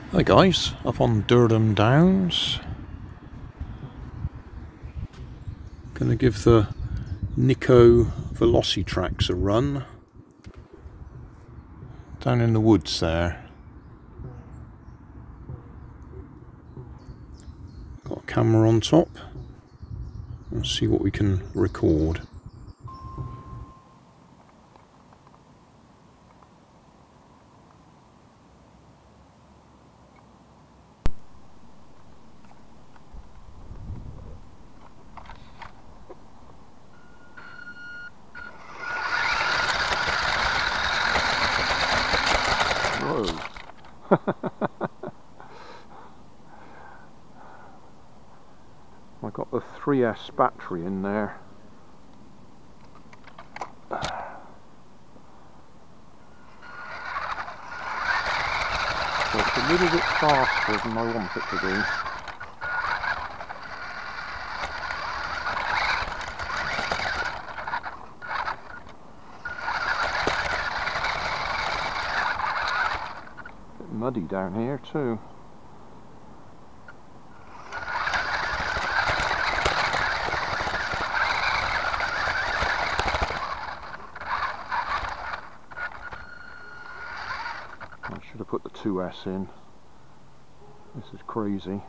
Hi guys, up on Durham Downs. Gonna give the Nikko Velocitrax a run. Down in the woods there. Got a camera on top. Let's see what we can record. I got the 3S battery in there. So it's a little bit faster than I want it to be. Bit muddy down here too. I should have put the 2S in. This is crazy.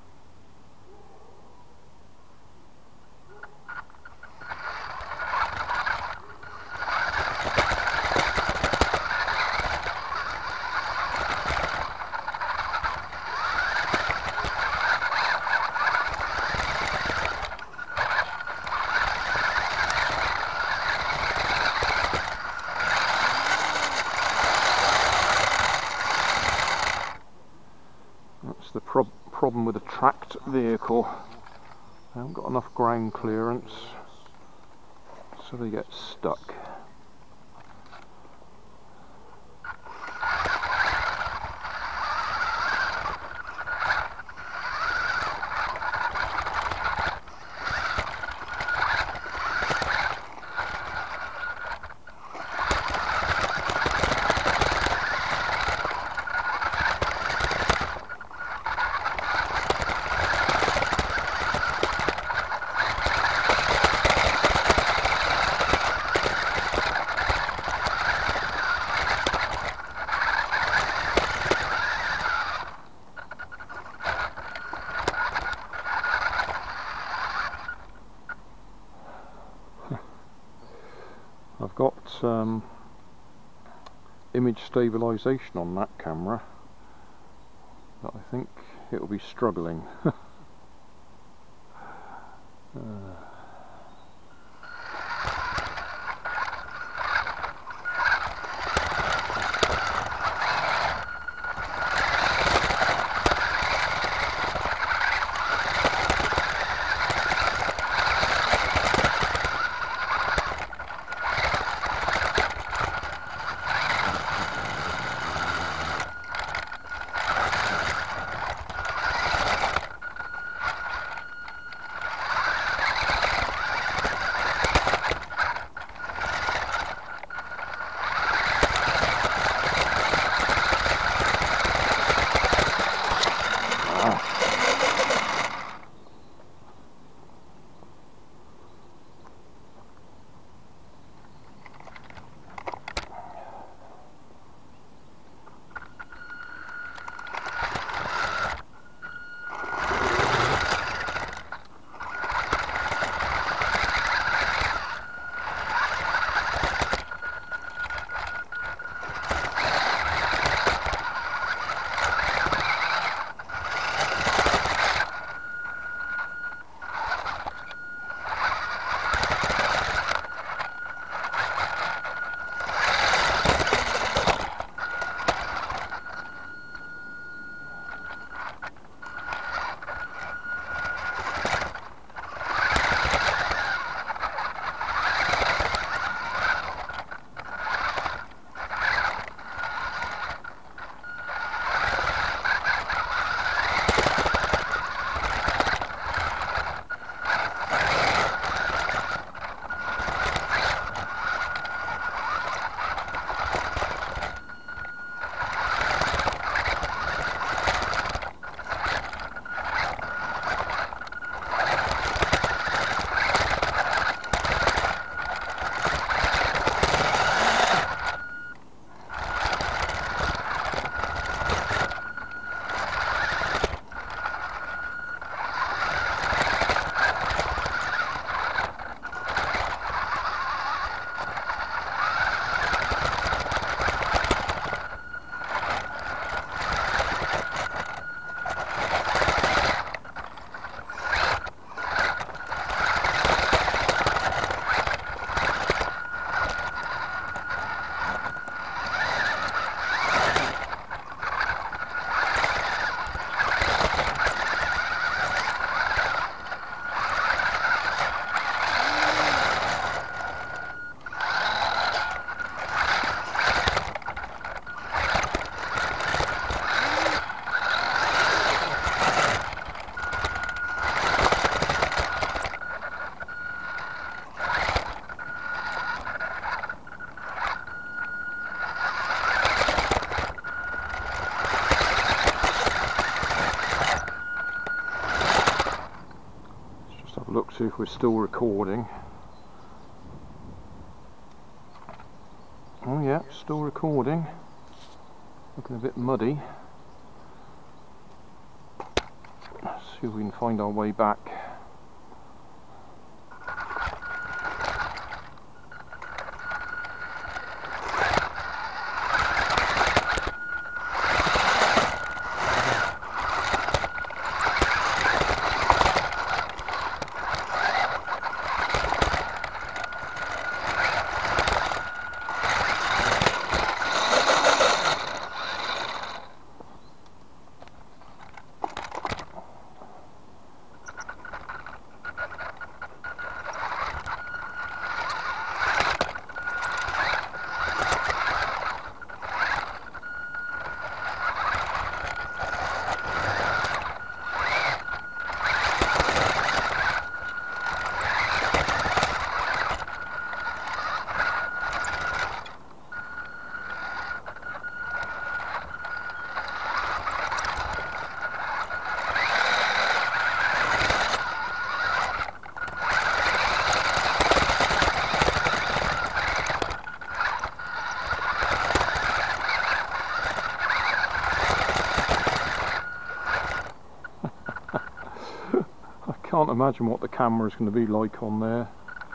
That's the problem with a tracked vehicle. They haven't got enough ground clearance, so they get stuck. I've got image stabilisation on that camera, but I think it'll be struggling. see if we're still recording. Oh yeah, still recording. Looking a bit muddy. Let's see if we can find our way back. I can't imagine what the camera is going to be like on there.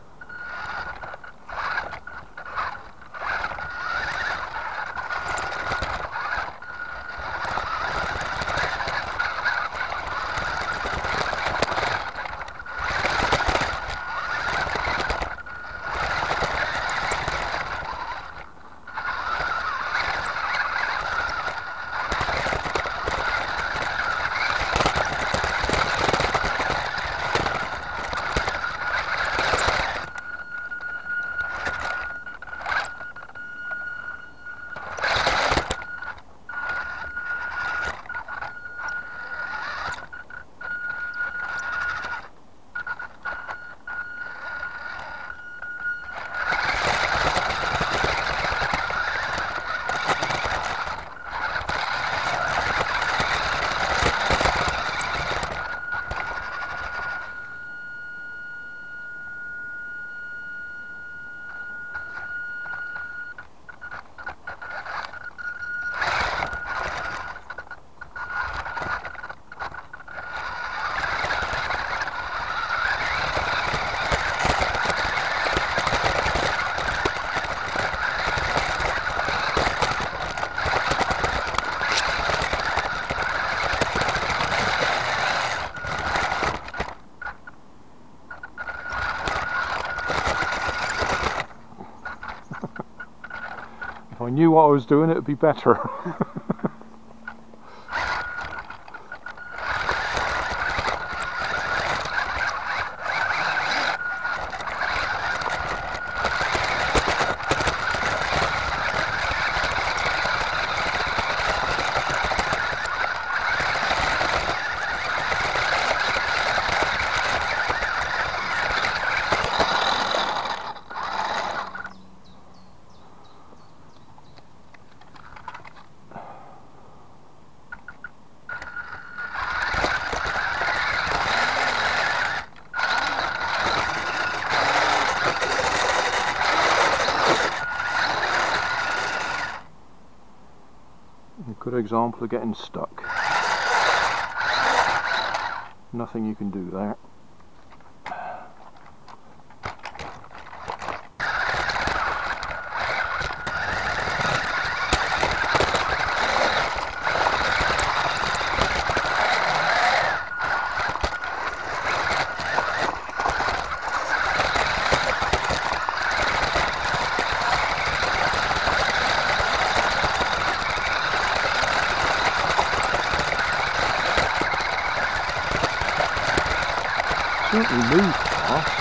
If I knew what I was doing, it would be better. A good example of getting stuck. Nothing you can do there. Certainly moved fast.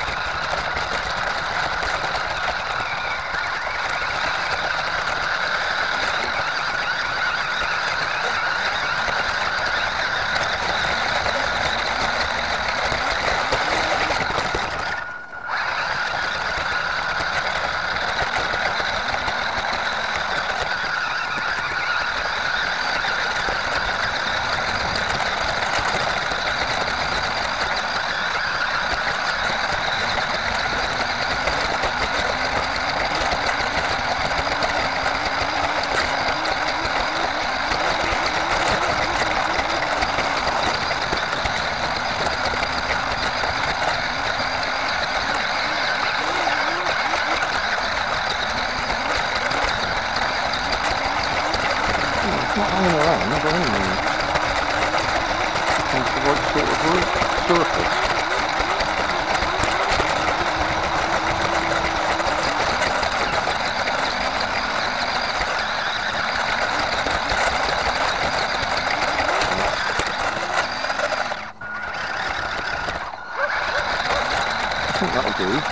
think that'll do.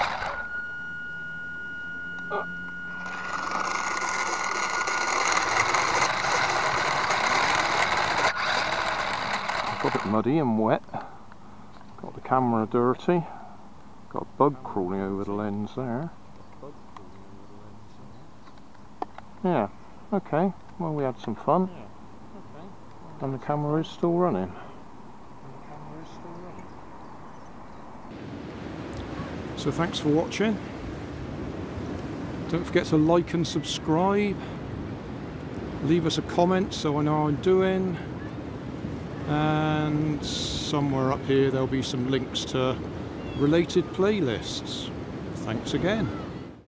Got it muddy and wet. Got the camera dirty. Got a bug crawling over the lens there. Yeah, okay. Well, we had some fun. And the camera is still running. So thanks for watching. Don't forget to like and subscribe. Leave us a comment so I know how I'm doing. And somewhere up here there'll be some links to related playlists. Thanks again.